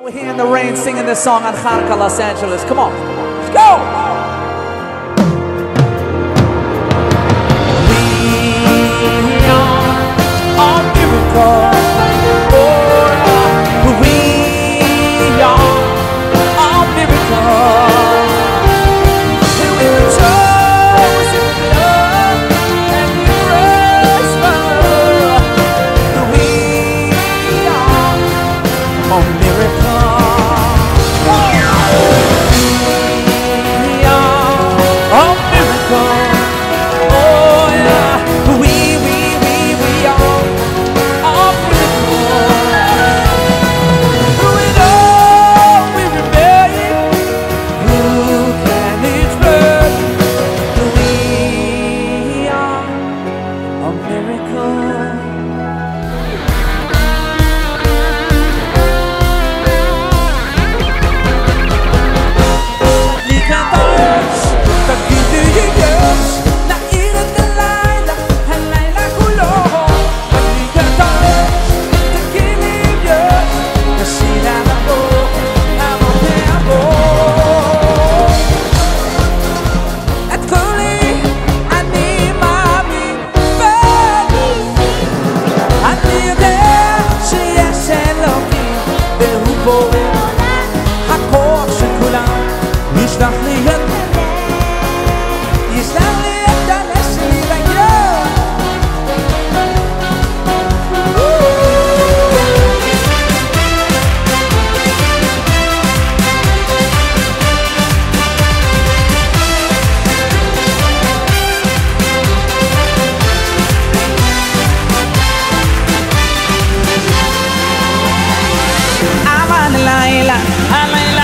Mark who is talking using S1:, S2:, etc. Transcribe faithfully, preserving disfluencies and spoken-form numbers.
S1: We're here in the rain singing this song on Chanukah, Los Angeles. Come on, let's go! We are a miracle. Oh, we are a miracle. And we were chosen with love and grace. We are a miracle.
S2: Laila,